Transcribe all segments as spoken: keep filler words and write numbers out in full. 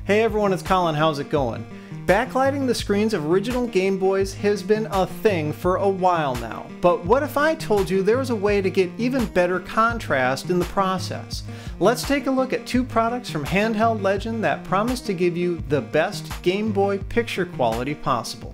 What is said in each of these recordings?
Hey everyone, it's Colin, how's it going? Backlighting the screens of original Game Boys has been a thing for a while now, but what if I told you there was a way to get even better contrast in the process? Let's take a look at two products from handheld legend that promise to give you the best Game Boy picture quality possible.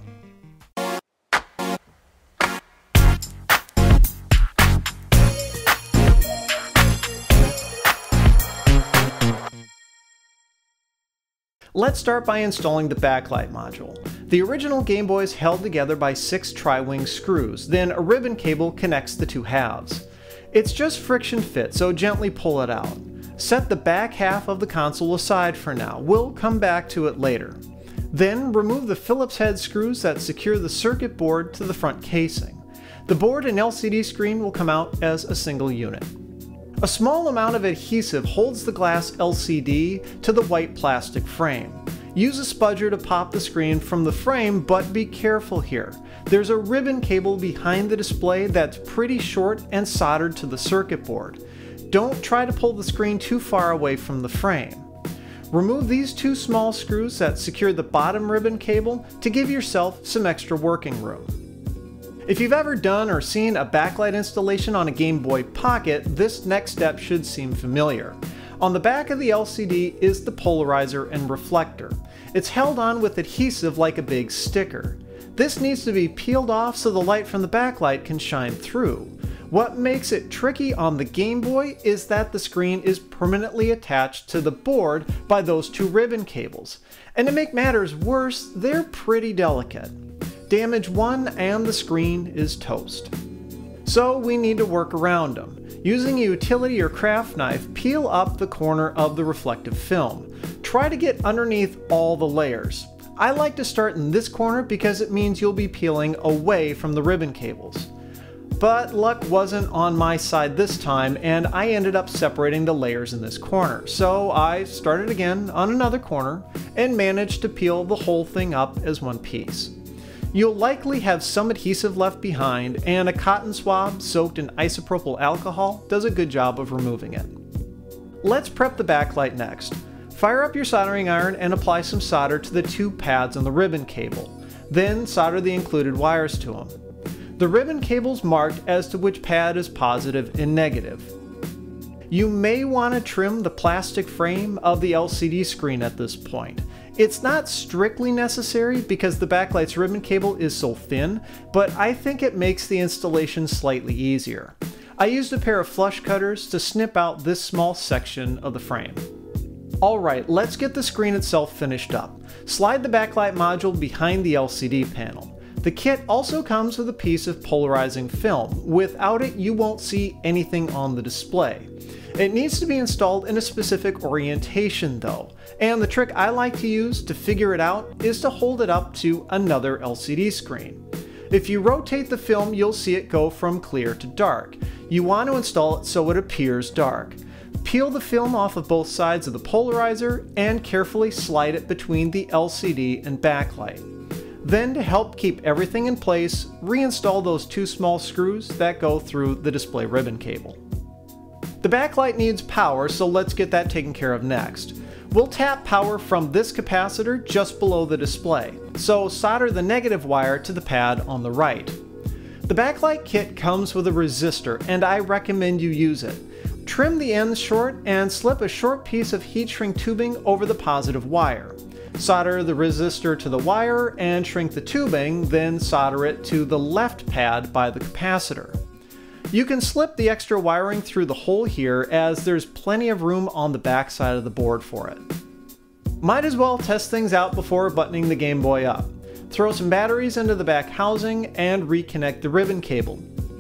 Let's start by installing the backlight module. The original Game Boy is held together by six tri-wing screws, then a ribbon cable connects the two halves. It's just friction fit, so gently pull it out. Set the back half of the console aside for now, we'll come back to it later. Then remove the Phillips head screws that secure the circuit board to the front casing. The board and L C D screen will come out as a single unit. A small amount of adhesive holds the glass L C D to the white plastic frame. Use a spudger to pop the screen from the frame, but be careful here. There's a ribbon cable behind the display that's pretty short and soldered to the circuit board. Don't try to pull the screen too far away from the frame. Remove these two small screws that secure the bottom ribbon cable to give yourself some extra working room. If you've ever done or seen a backlight installation on a Game Boy Pocket, this next step should seem familiar. On the back of the L C D is the polarizer and reflector. It's held on with adhesive like a big sticker. This needs to be peeled off so the light from the backlight can shine through. What makes it tricky on the Game Boy is that the screen is permanently attached to the board by those two ribbon cables. And to make matters worse, they're pretty delicate. Damage one and the screen is toast. So we need to work around them. Using a utility or craft knife, peel up the corner of the reflective film. Try to get underneath all the layers. I like to start in this corner because it means you'll be peeling away from the ribbon cables. But luck wasn't on my side this time, and I ended up separating the layers in this corner. So I started again on another corner and managed to peel the whole thing up as one piece. You'll likely have some adhesive left behind, and a cotton swab soaked in isopropyl alcohol does a good job of removing it. Let's prep the backlight next. Fire up your soldering iron and apply some solder to the two pads on the ribbon cable. Then solder the included wires to them. The ribbon cable's marked as to which pad is positive and negative. You may want to trim the plastic frame of the L C D screen at this point. It's not strictly necessary because the backlight's ribbon cable is so thin, but I think it makes the installation slightly easier. I used a pair of flush cutters to snip out this small section of the frame. Alright, let's get the screen itself finished up. Slide the backlight module behind the L C D panel. The kit also comes with a piece of polarizing film. Without it, you won't see anything on the display. It needs to be installed in a specific orientation though, and the trick I like to use to figure it out is to hold it up to another L C D screen. If you rotate the film, you'll see it go from clear to dark. You want to install it so it appears dark. Peel the film off of both sides of the polarizer and carefully slide it between the L C D and backlight. Then, to help keep everything in place, reinstall those two small screws that go through the display ribbon cable. The backlight needs power, so let's get that taken care of next. We'll tap power from this capacitor just below the display, so solder the negative wire to the pad on the right. The backlight kit comes with a resistor, and I recommend you use it. Trim the ends short and slip a short piece of heat shrink tubing over the positive wire. Solder the resistor to the wire and shrink the tubing, then solder it to the left pad by the capacitor. You can slip the extra wiring through the hole here as there's plenty of room on the back side of the board for it. Might as well test things out before buttoning the Game Boy up. Throw some batteries into the back housing and reconnect the ribbon cable.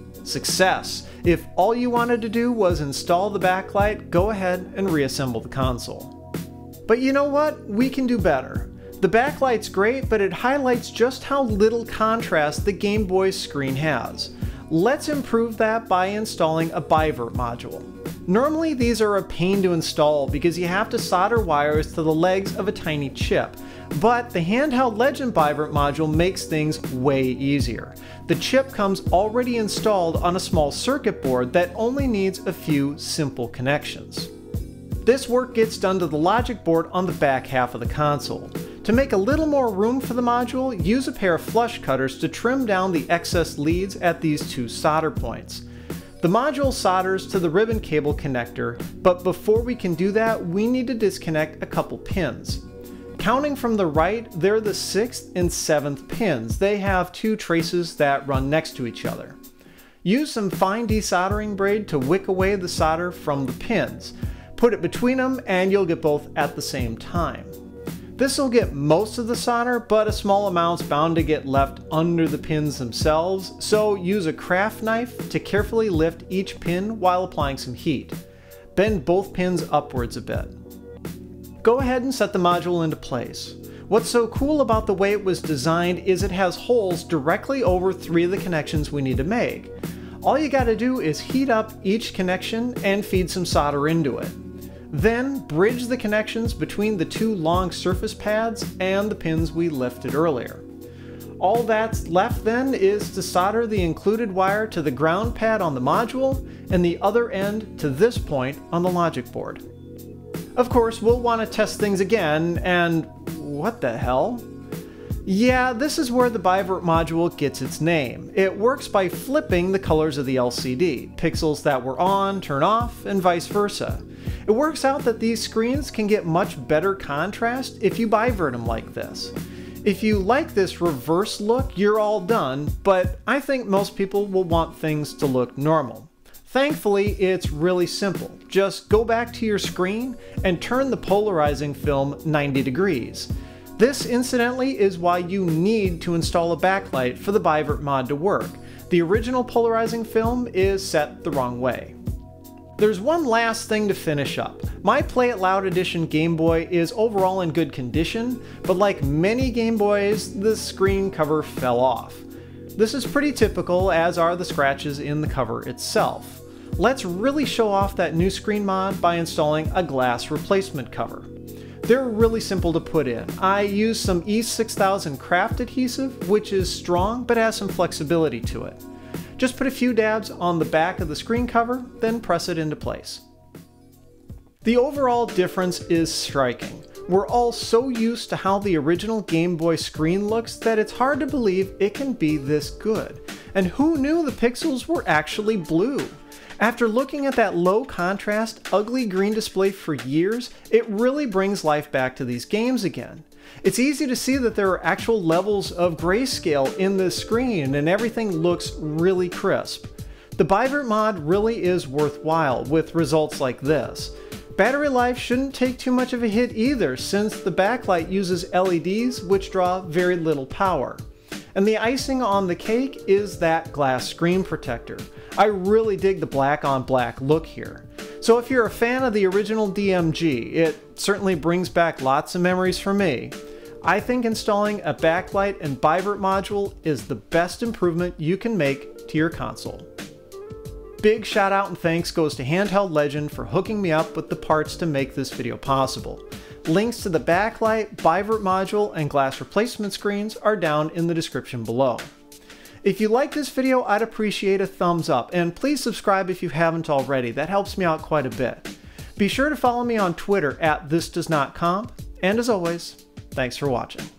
Success! If all you wanted to do was install the backlight, go ahead and reassemble the console. But you know what? We can do better. The backlight's great, but it highlights just how little contrast the Game Boy's screen has. Let's improve that by installing a Bivert module. Normally these are a pain to install because you have to solder wires to the legs of a tiny chip, but the handheld Legend Bivert module makes things way easier. The chip comes already installed on a small circuit board that only needs a few simple connections. This work gets done to the logic board on the back half of the console. To make a little more room for the module, use a pair of flush cutters to trim down the excess leads at these two solder points. The module solders to the ribbon cable connector, but before we can do that, we need to disconnect a couple pins. Counting from the right, they're the sixth and seventh pins. They have two traces that run next to each other. Use some fine desoldering braid to wick away the solder from the pins. Put it between them and you'll get both at the same time. This will get most of the solder, but a small amount's bound to get left under the pins themselves, so use a craft knife to carefully lift each pin while applying some heat. Bend both pins upwards a bit. Go ahead and set the module into place. What's so cool about the way it was designed is it has holes directly over three of the connections we need to make. All you gotta do is heat up each connection and feed some solder into it. Then bridge the connections between the two long surface pads and the pins we lifted earlier. All that's left then is to solder the included wire to the ground pad on the module and the other end to this point on the logic board. Of course, we'll want to test things again, and what the hell? Yeah, this is where the Bivert module gets its name. It works by flipping the colors of the L C D. Pixels that were on turn off, and vice versa. It works out that these screens can get much better contrast if you bivert them like this. If you like this reverse look, you're all done, but I think most people will want things to look normal. Thankfully, it's really simple. Just go back to your screen and turn the polarizing film ninety degrees. This, incidentally, is why you need to install a backlight for the Bivert mod to work. The original polarizing film is set the wrong way. There's one last thing to finish up. My Play It Loud Edition Game Boy is overall in good condition, but like many Game Boys, the screen cover fell off. This is pretty typical, as are the scratches in the cover itself. Let's really show off that new screen mod by installing a glass replacement cover. They're really simple to put in. I use some E six thousand craft adhesive, which is strong but has some flexibility to it. Just put a few dabs on the back of the screen cover, then press it into place. The overall difference is striking. We're all so used to how the original Game Boy screen looks that it's hard to believe it can be this good. And who knew the pixels were actually blue? After looking at that low contrast, ugly green display for years, it really brings life back to these games again. It's easy to see that there are actual levels of grayscale in the screen and everything looks really crisp. The Bivert mod really is worthwhile with results like this. Battery life shouldn't take too much of a hit either, since the backlight uses L E Ds which draw very little power. And the icing on the cake is that glass screen protector. I really dig the black on black look here. So if you're a fan of the original D M G, it certainly brings back lots of memories for me. I think installing a backlight and Bivert module is the best improvement you can make to your console. Big shout out and thanks goes to Handheld Legend for hooking me up with the parts to make this video possible. Links to the backlight, Bivert module, and glass replacement screens are down in the description below. If you like this video, I'd appreciate a thumbs up, and please subscribe if you haven't already. That helps me out quite a bit. Be sure to follow me on Twitter at this does not comp, and as always, thanks for watching.